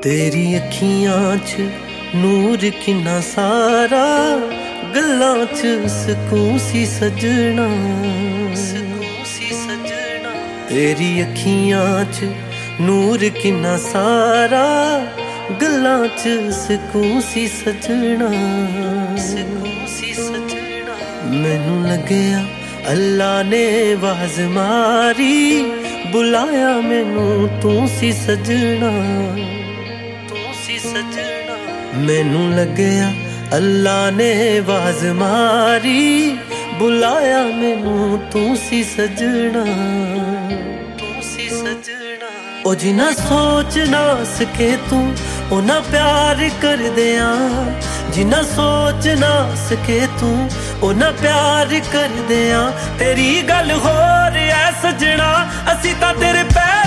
तेरी अखियां च नूर किन्ना सारा, गल्लां च सकून सी सजना, सकून सी सजना। तेरी अखियां च नूर किन्ना सारा, गल्लां च सकून सी सजना, सकून सी सजना। मैनू लगया अल्लाह ने आवाज मारी, बुलाया मैनू तू सी सजना, तू सी सजना। मैनू लगया अल्लाह ने आवाज मारी, बुलाया मैनू तू सी सजना, तू सी सजना। ओ जिन्ना सोच ना सके तू उन्ना प्यार कर दिया, जिन्ना सोच ना सके तू उन्ना प्यार कर दिया। तेरी गल हो रहा सजना, असी तां तेरे पैर